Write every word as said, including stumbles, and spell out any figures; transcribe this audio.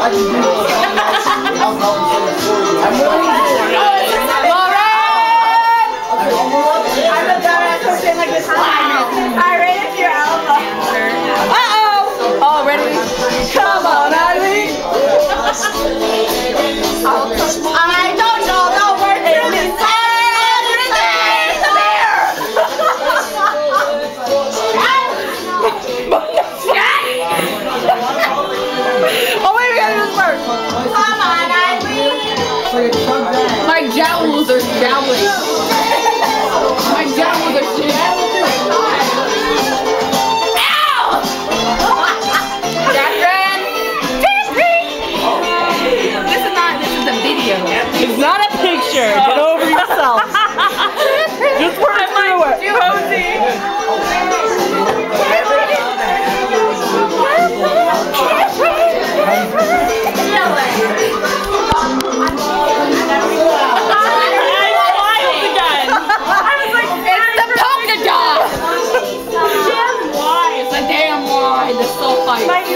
I can do it. I'm helping for you. I'm willing to do it. I'm a dumbass person like this. I ran into your elbow. Uh-oh! Oh, ready? Come on, Eileen! I don't know the word to this. Oh, wait, we gotta do this first. Come on, Eileen! My jowls are jowling. My jowls are jowling. Ow! Catherine! This is not, this is a video. It's not a picture. Get over yourself. Just work through it. It's a damn wide. It's so funny.